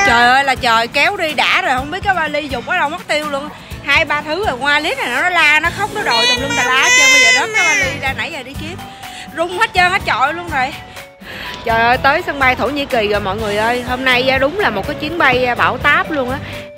Trời ơi là trời, kéo đi đã rồi, không biết cái vali dục ở đâu mất tiêu luôn. 2-3 thứ rồi, qua clip này nó la, nó khóc, nó đòi tùm lum tà lá hết trơn. Bây giờ rớt cái vali ra, nãy giờ đi kiếm rung hết trơn hết trọi luôn rồi. Trời ơi, tới sân bay Thổ Nhĩ Kỳ rồi mọi người ơi. Hôm nay đúng là một cái chuyến bay bão táp luôn á.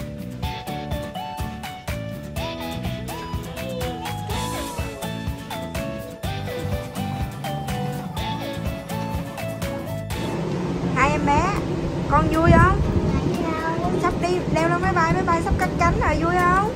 Hai em bé, con vui không? Sắp đi leo lên máy bay sắp cất cánh rồi, vui không?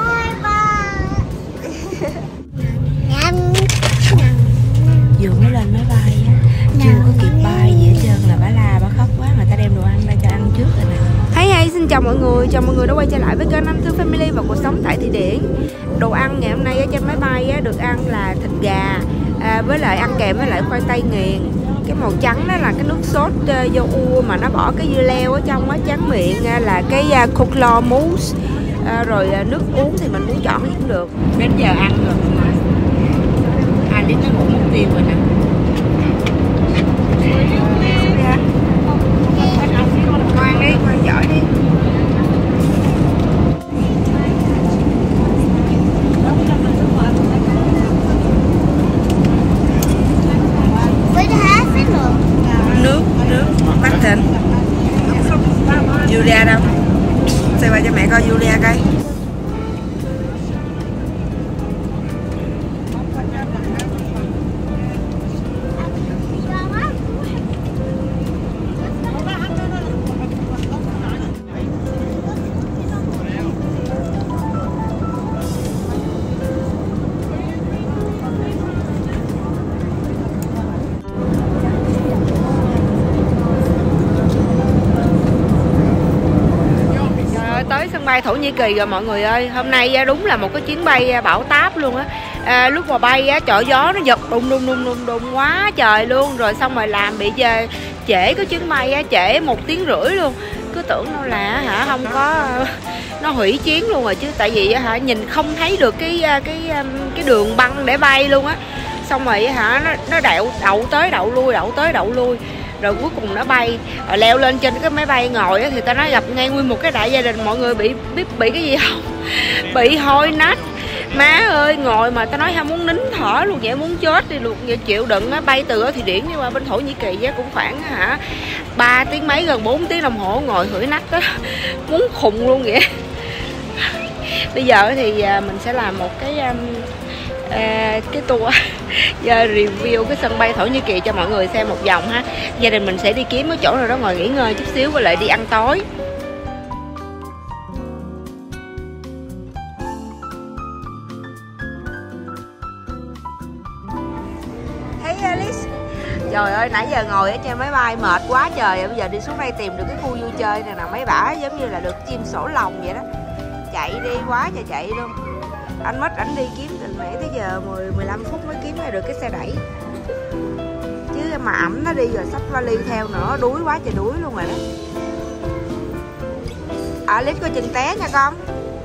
Vừa mới lên máy bay á, chưa có kịp bay gì hết trơn là bà la, bà khóc quá, người ta đem đồ ăn ra cho ăn trước rồi nè. Hey, xin chào mọi người đã quay trở lại với kênh Anh Thư Family và cuộc sống tại Thụy Điển. Đồ ăn ngày hôm nay ở trên máy bay á, được ăn là thịt gà với lại ăn kèm với lại khoai tây nghiền. Cái màu trắng đó là cái nước sốt dâu u mà nó bỏ cái dưa leo ở trong á, tráng miệng là cái coleslaw mousse. Rồi nước uống thì mình muốn chọn gì cũng được. Đến giờ ăn rồi mọi người. Alice nó ngủ mất tiêu rồi nè. Con ăn đi, con giỏi đi. Nước bát thịt. Julia đâu? Xem qua cho mẹ coi Julia coi. Tới sân bay Thổ Nhĩ Kỳ rồi mọi người ơi. Hôm nay đúng là một cái chuyến bay bão táp luôn á. Lúc mà bay á, trời gió nó giật đùng quá trời luôn. Rồi xong rồi làm bị trễ cái chuyến bay á, trễ 1 tiếng rưỡi luôn. Cứ tưởng đâu là không có, nó hủy chuyến luôn rồi chứ. Tại vì nhìn không thấy được cái đường băng để bay luôn á. Xong rồi nó đậu tới đậu lui. Rồi cuối cùng nó bay, rồi leo lên trên cái máy bay ngồi á, thì ta nói gặp ngay nguyên một cái đại gia đình. Mọi người bị cái gì không? Bị hôi nách. Má ơi, ngồi mà ta nói muốn nín thở luôn vậy, muốn chết đi luôn. Vậy chịu đựng á, bay từ ở Thụy Điển đi qua bên Thổ Nhĩ Kỳ á, cũng khoảng 3 tiếng mấy, gần 4 tiếng đồng hồ ngồi hửi nách á. Muốn khùng luôn vậy. Bây giờ thì mình sẽ làm một cái tour giờ review cái sân bay Thổ Nhĩ Kỳ cho mọi người xem một vòng ha. Gia đình mình sẽ đi kiếm cái chỗ nào đó ngồi nghỉ ngơi chút xíu, với lại đi ăn tối. Hey Alice. Trời ơi, nãy giờ ngồi ở trên máy bay mệt quá trời. Bây giờ đi xuống đây tìm được cái khu vui chơi này nè. Mấy bả giống như là được chim sổ lồng vậy đó. Chạy đi quá trời chạy luôn. Anh mất ảnh đi kiếm từ nãy tới giờ 10-15 phút mới kiếm ra được cái xe đẩy. Chứ mà ẩm nó đi rồi xách vali theo nữa, đuối quá trời đuối luôn rồi đó. Alice có chừng té nha con.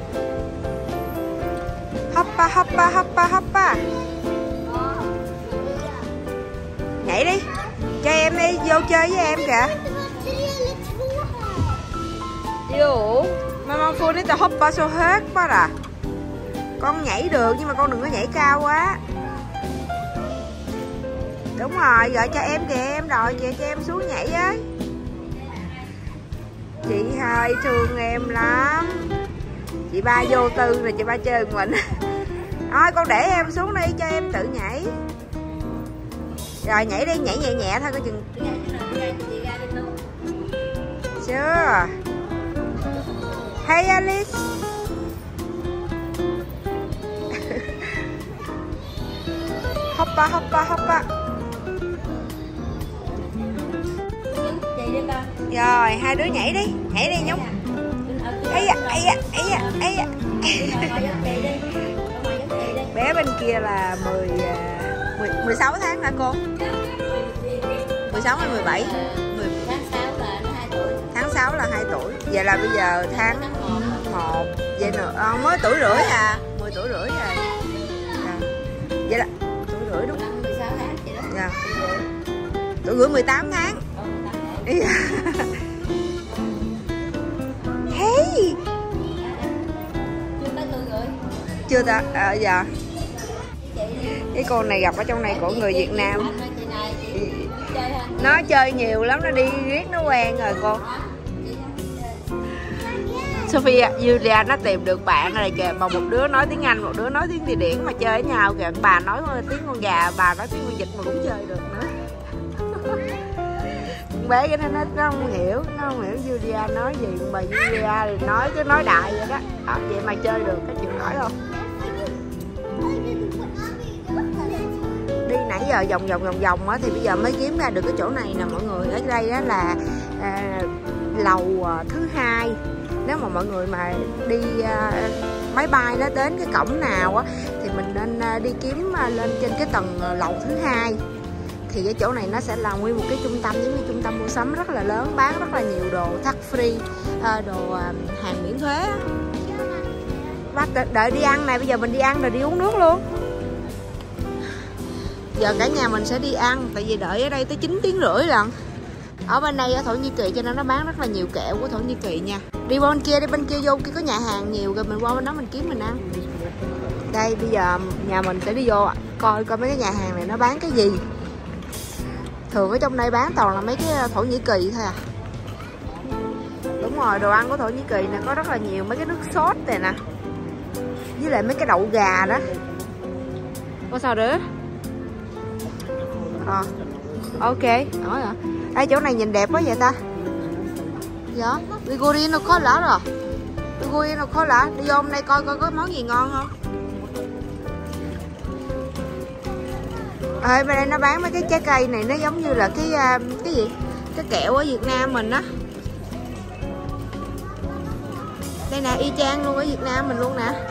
Hoppa. Nhảy đi. Cho em đi, vô chơi với em kìa. Vô. Mama phun đi, tao hoppa so hết quá à. Con nhảy được nhưng mà con đừng có nhảy cao quá. Đúng rồi, gọi cho em kìa, em đòi kìa, cho em xuống nhảy với. Chị hai thương em lắm. Chị ba vô tư rồi, chị ba chơi mình. Thôi con để em xuống đi, cho em tự nhảy. Rồi nhảy đi, nhảy nhẹ nhẹ thôi, coi chừng. Chưa. Hey Alice. Hoppa. Rồi, hai đứa nhảy đi nhúng. Ây da. Bé bên kia là 16 tháng hả cô? 16 hay 17? Tháng 6 là 2 tuổi. Vậy là bây giờ tháng 1. Vậy nữa, mới tuổi rưỡi à, 10 tuổi rưỡi rồi. Vậy là tuổi rưỡi đúng không? 16 tháng vậy đó. Dạ. Tuổi rưỡi 18 tháng. Chưa ta? Dạ. Cái con này gặp ở trong này của người Việt Nam. Nó chơi nhiều lắm, nó đi riết nó quen rồi con. Sophia, Julia nó tìm được bạn này kìa, mà một đứa nói tiếng Anh, một đứa nói tiếng Thụy Điển mà chơi với nhau kìa. Bà nói tiếng con gà, bà nói tiếng con vịt mà cũng chơi được nữa. Bé cái nó không hiểu, Julia nói gì, mà Julia thì nói cứ nói đại vậy đó. Vậy mà chơi được, cái chịu nổi không? Đi nãy giờ vòng á thì bây giờ mới kiếm ra được cái chỗ này nè mọi người. Ở đây đó là lầu thứ 2. Nếu mà mọi người mà đi máy bay nó đến cái cổng nào á thì mình nên đi kiếm lên trên cái tầng lầu thứ 2. Thì cái chỗ này nó sẽ là nguyên một cái trung tâm, giống như trung tâm mua sắm rất là lớn, bán rất là nhiều đồ tax free, đồ hàng miễn thuế. Đợi đi ăn này, bây giờ mình đi ăn rồi đi uống nước luôn. Giờ cả nhà mình sẽ đi ăn, tại vì đợi ở đây tới 9 tiếng rưỡi lận. Ở bên đây ở Thổ Nhĩ Kỳ cho nên nó bán rất là nhiều kẹo của Thổ Nhĩ Kỳ nha. Đi bên kia vô kia có nhà hàng nhiều rồi mình qua bên đó mình kiếm mình ăn. Đây bây giờ nhà mình sẽ đi vô coi mấy cái nhà hàng này nó bán cái gì. Thường ở trong đây bán toàn là mấy cái Thổ Nhĩ Kỳ thôi à. Đúng rồi, đồ ăn của Thổ Nhĩ Kỳ này có rất là nhiều mấy cái nước sốt này nè, với lại mấy cái đậu gà đó. Có sao nữa? Ok, nói rồi. Đây chỗ này nhìn đẹp quá vậy ta. Dạ, Vigorino khó lỡ rồi. Vigorino khó lỡ. Đi vô hôm nay coi có món gì ngon không. Bên đây nó bán mấy cái trái cây này, nó giống như là cái gì? Cái kẹo ở Việt Nam mình á. Đây nè, y chang luôn ở Việt Nam mình luôn nè.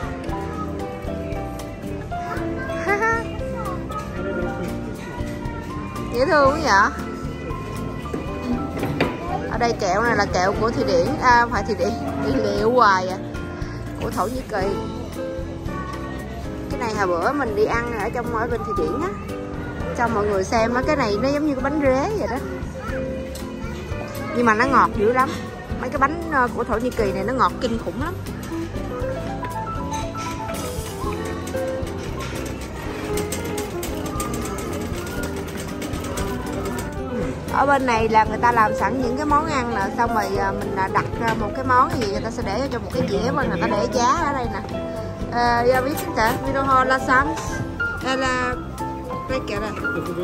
Dễ thương quá vậy. Ở đây kẹo này là kẹo của Thụy Điển, phải Thụy Điển, đi liệu hoài à, của Thổ Nhĩ Kỳ. Cái này hồi bữa mình đi ăn ở bên Thụy Điển á, cho mọi người xem á, cái này nó giống như cái bánh rế vậy đó, nhưng mà nó ngọt dữ lắm. Mấy cái bánh của Thổ Nhĩ Kỳ này nó ngọt kinh khủng lắm. Ở bên này là người ta làm sẵn những cái món ăn nè, xong rồi mình đặt một cái món gì người ta sẽ để cho một cái dĩa và người ta để giá ở đây nè. Jag vet inte, vill du ha lasagne eller räcker det?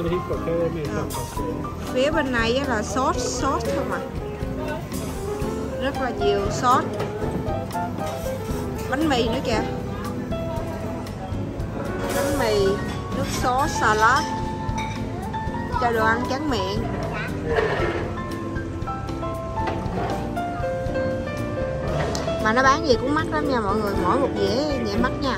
Phía bên này là sốt không à, rất là nhiều sốt. Bánh mì nữa kìa, bánh mì, nước sốt, salad cho đồ ăn tráng miệng. Mà nó bán gì cũng mắc lắm nha mọi người, mỗi một dĩa vậy mắc nha.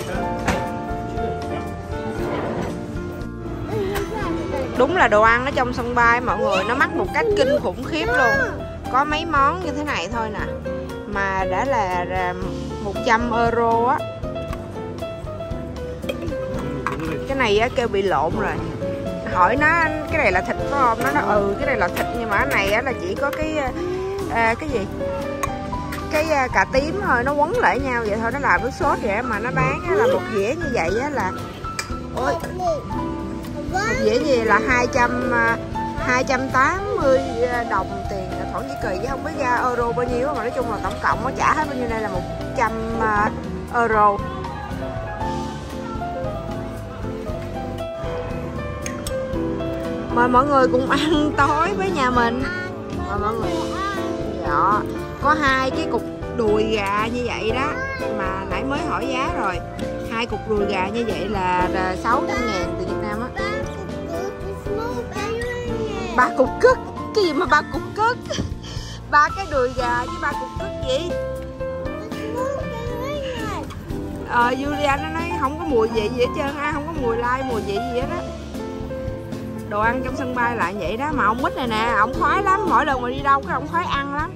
Đúng là đồ ăn ở trong sân bay mọi người, nó mắc một cách kinh khủng khiếp luôn. Có mấy món như thế này thôi nè mà đã là 100 euro á. Cái này á kêu bị lộn rồi. Hỏi nó cái này là thịt phải không? Nó cái này là thịt, nhưng mà cái này á là chỉ có cái gì? Cái cà tím thôi, nó quấn lại nhau vậy thôi, nó làm nước sốt vậy mà nó bán á, là một dĩa như vậy á là một dĩa gì là 280 đồng tiền Thổ Nhĩ Kỳ, chứ không biết ra euro bao nhiêu, mà nói chung là tổng cộng nó trả hết bao nhiêu đây là 100 euro. Mời mọi người cùng ăn tối với nhà mình. Mời mọi người. Dạ, có 2 cái cục đùi gà như vậy đó, mà nãy mới hỏi giá rồi. 2 cục đùi gà như vậy là 600.000 từ Việt Nam á. 3 cục cứt. Cái gì mà 3 cục cứt? 3 cái đùi gà với 3 cục cứt gì? Julia nó nói không có mùi vị gì hết trơn, không có mùi lai mùi vị gì hết á. Đồ ăn trong sân bay lại vậy đó, mà ông Mít này nè, ông khoái lắm, mỗi lần mà đi đâu cái ông khoái ăn lắm.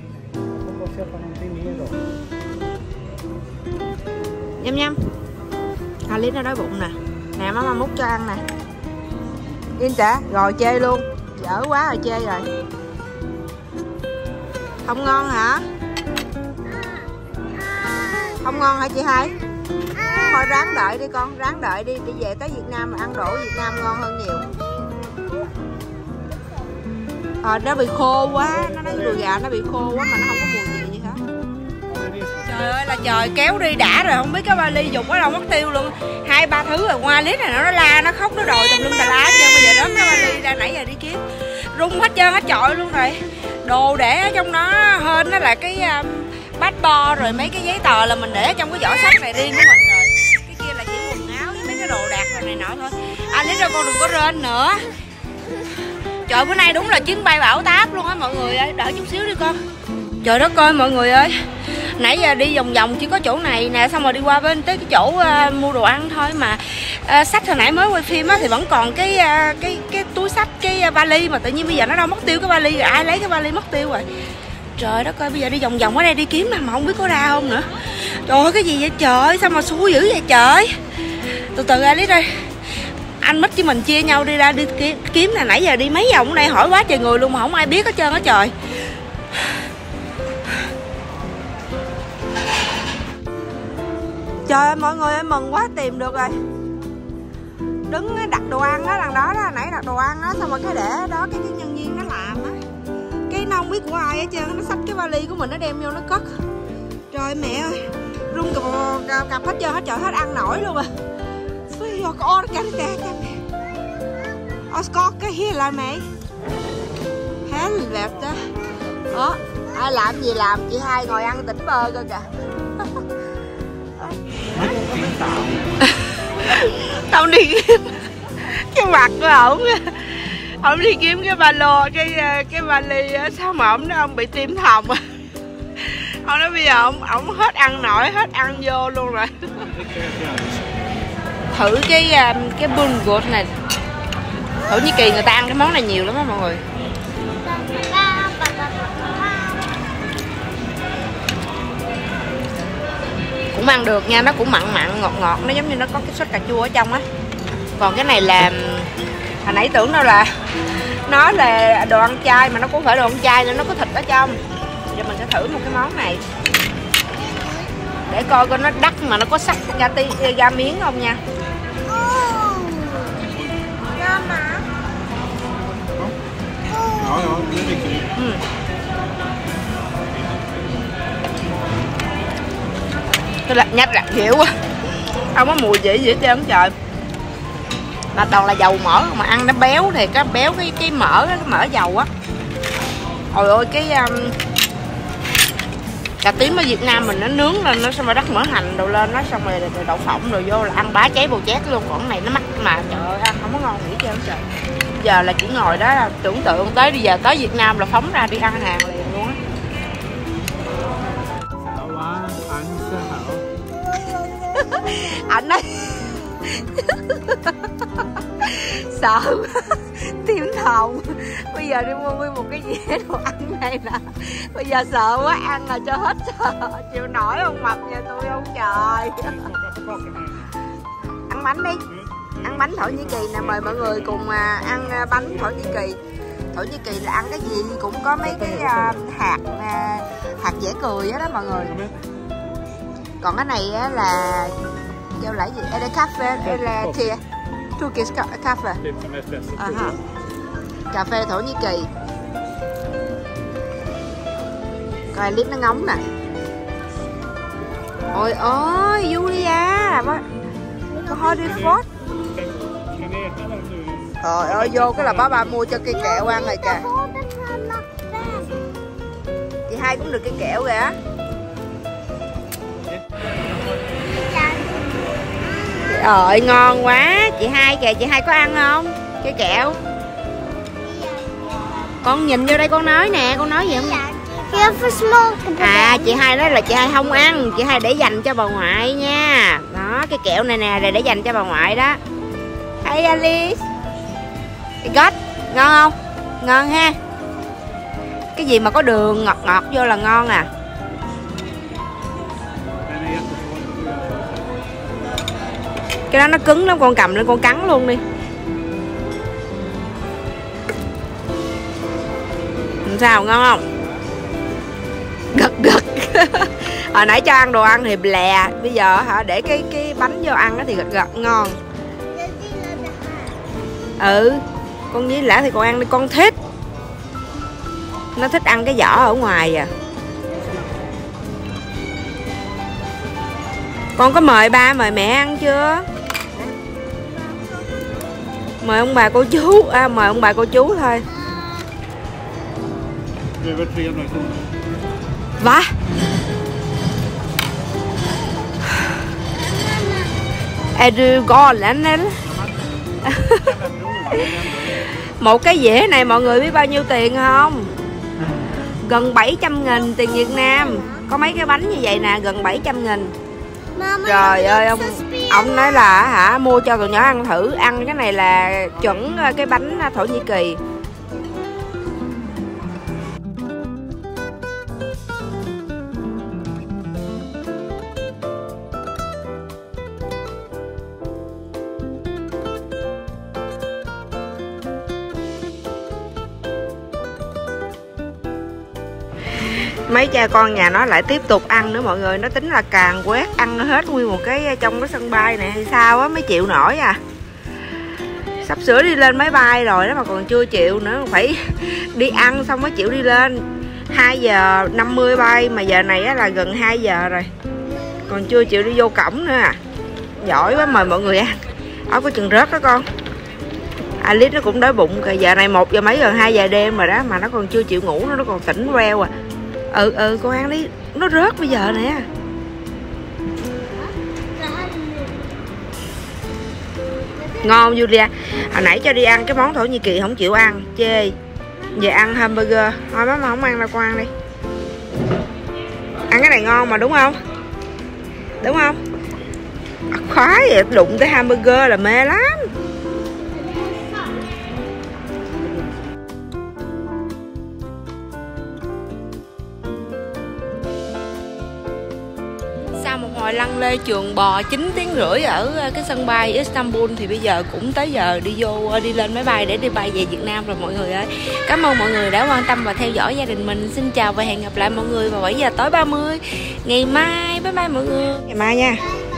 Nhâm nhâm. Alice nó đói bụng nè. Nè má mút cho ăn nè. Yên trả, rồi chê luôn. Dở quá rồi chê rồi. Không ngon hả? Không ngon hả chị Hai? Thôi ráng đợi đi con, ráng đợi đi về tới Việt Nam mà ăn đồ Việt Nam ngon hơn nhiều. Nó bị khô quá, nó nói đùi gà nó bị khô quá mà nó không có mùi gì hết. Trời ơi là trời, kéo đi đã rồi, không biết cái vali dùng ở đâu mất tiêu luôn. 2-3 thứ rồi, ngoài lít này nó la, nó khóc, nó đòi tùm lum tà lá chứ. Bây giờ đó cái vali ra nãy giờ đi kiếm rung hết trơn hết trọi luôn rồi. Đồ để ở trong đó hên nó là cái passport rồi mấy cái giấy tờ là mình để ở trong cái giỏ sách này riêng của mình rồi. Cái kia là chỉ quần áo với mấy cái đồ đạc rồi này nọ thôi. Lít ra con đừng có rên nữa. Trời, bữa nay đúng là chuyến bay bão táp luôn á mọi người ơi, đợi chút xíu đi con. Trời đất ơi mọi người ơi, nãy giờ đi vòng vòng chỉ có chỗ này nè, xong rồi đi qua bên tới cái chỗ mua đồ ăn thôi mà. Sách hồi nãy mới quay phim á thì vẫn còn cái túi sách, cái vali mà tự nhiên bây giờ nó đâu mất tiêu cái vali rồi, ai lấy cái vali mất tiêu rồi. Trời đất ơi, bây giờ đi vòng vòng ở đây đi kiếm nè mà không biết có ra không nữa. Trời ơi cái gì vậy trời, sao mà xui dữ vậy trời. Từ từ ra Alice đây. Anh Mít với mình chia nhau đi ra đi kiếm nè, nãy giờ đi mấy vòng ở đây hỏi quá trời người luôn mà không ai biết hết trơn á trời. Trời ơi mọi người ơi, mừng quá tìm được rồi. Đứng đặt đồ ăn đó, đằng đó đó, nãy đặt đồ ăn đó, xong rồi cái để đó cái nhân viên nó làm á. Cái nó không biết của ai hết trơn, nó xách cái vali của mình nó đem vô nó cất. Trời mẹ ơi, rung cặp hết trơn hết trời, hết ăn nổi luôn à. Có cái cái gì là mày hé vẹt đó. Ai làm gì làm, chị hai ngồi ăn tỉnh bơ cơ kìa. Tao đi kiếm cái mặt của ổng đi kiếm cái ba lô, cái vali sao mà ông bị tim thòng à. Ông nói bây giờ ổng hết ăn nổi, hết ăn vô luôn rồi. Thử cái bulgur này. Thổ Nhĩ Kỳ người ta ăn cái món này nhiều lắm á mọi người. Cũng ăn được nha, nó cũng mặn mặn ngọt ngọt, nó giống như nó có cái sốt cà chua ở trong á. Còn cái này là hồi nãy tưởng đâu là nó là đồ ăn chay mà nó cũng phải đồ ăn chay nên nó có thịt ở trong. Giờ mình sẽ thử một cái món này để coi nó đắt mà nó có sắc ra miếng không nha. Cái là nhách lạc dịu quá, không có mùi gì hết trơn trời. Mà toàn là dầu mỡ mà ăn nó béo thì cái béo cái mỡ dầu á. Ôi ôi cái cà tím ở Việt Nam mình nó nướng lên nó xong rồi đắt mỡ hành đồ lên nó xong rồi đậu phộng rồi vô là ăn bá cháy bồ chét luôn. Còn cái này nó mắc mà trời ơi ăn không có ngon gì hết trơn trời. Giờ là chỉ ngồi đó là tưởng tượng tới bây giờ tới Việt Nam là phóng ra đi ăn hàng liền luôn á. Anh ấy sợ tim thòng. Bây giờ đi mua nguyên một cái dĩa đồ ăn này nè. Bây giờ sợ quá ăn là cho hết sợ. Chịu nổi không mập nhà tôi không trời. Ăn bánh đi. Ăn bánh Thổ Nhĩ Kỳ nè, mời mọi người cùng ăn bánh Thổ Nhĩ Kỳ. Thổ Nhĩ Kỳ là ăn cái gì cũng có mấy cái hạt dẻ cười đó mọi người. Còn cái này là kêu là gì? Đây cafe, là tea. Turkish cafe. Cà phê Thổ Nhĩ Kỳ. Coi clip nó ngóng nè. Ôi ôi Julia, có Harry Potter. Trời ơi vô cái là ba mua cho cây kẹo ăn rồi kìa. Chị hai cũng được cây kẹo kìa. Trời ngon quá. Chị hai kìa, chị hai có ăn không? Cây kẹo. Con nhìn vô đây con nói nè, con nói gì không? À chị hai nói là chị hai không ăn, chị hai để dành cho bà ngoại nha. Đó cái kẹo này nè để dành cho bà ngoại đó. Hey Alice. God, ngon không? Ngon ha. Cái gì mà có đường ngọt ngọt vô là ngon à. Cái đó nó cứng lắm, con cầm lên con cắn luôn đi. Sao ngon không? Gật gật. Hồi nãy cho ăn đồ ăn thì lè, bây giờ hả để cái bánh vô ăn thì gật ngon. Ừ, con với lã thì con ăn đi, con thích. Nó thích ăn cái vỏ ở ngoài à. Con có mời ba mời mẹ ăn chưa? Mời ông bà cô chú, mời ông bà cô chú thôi. Va? Är du galen eller? Một cái dĩa này mọi người biết bao nhiêu tiền không? Gần 700.000 tiền Việt Nam. Có mấy cái bánh như vậy nè, gần 700.000. Trời ơi, ông nói là hả mua cho tụi nhỏ ăn thử. Ăn cái này là chuẩn cái bánh Thổ Nhĩ Kỳ. Mấy cha con nhà nó lại tiếp tục ăn nữa mọi người. Nó tính là càng quét ăn hết nguyên một cái trong cái sân bay này hay sao á mới chịu nổi à. Sắp sửa đi lên máy bay rồi đó mà còn chưa chịu nữa. Phải đi ăn xong mới chịu đi lên. 2 giờ 50 bay mà giờ này á là gần 2 giờ rồi. Còn chưa chịu đi vô cổng nữa à. Giỏi quá, mời mọi người ăn. Có chừng rớt đó con. Alice nó cũng đói bụng kìa. Giờ này 1 giờ mấy gần 2 giờ đêm rồi đó mà nó còn chưa chịu ngủ, nó còn tỉnh queo à. Con ăn đi, nó rớt bây giờ nè. Ngon Julia. Hồi nãy cho đi ăn cái món Thổ Nhĩ Kỳ không chịu ăn, chê. Về ăn hamburger. Thôi má mà không ăn đâu, con ăn đi. Ăn cái này ngon mà đúng không? Đúng không? Khoái vậy, đụng tới hamburger là mê lắm. Sau một hồi lăn lê trường bò 9 tiếng rưỡi ở cái sân bay Istanbul thì bây giờ cũng tới giờ đi lên máy bay để đi bay về Việt Nam rồi mọi người ơi. Cảm ơn mọi người đã quan tâm và theo dõi gia đình mình. Xin chào và hẹn gặp lại mọi người vào 7 giờ tối 30 ngày mai. Bye bye mọi người. Ngày mai nha.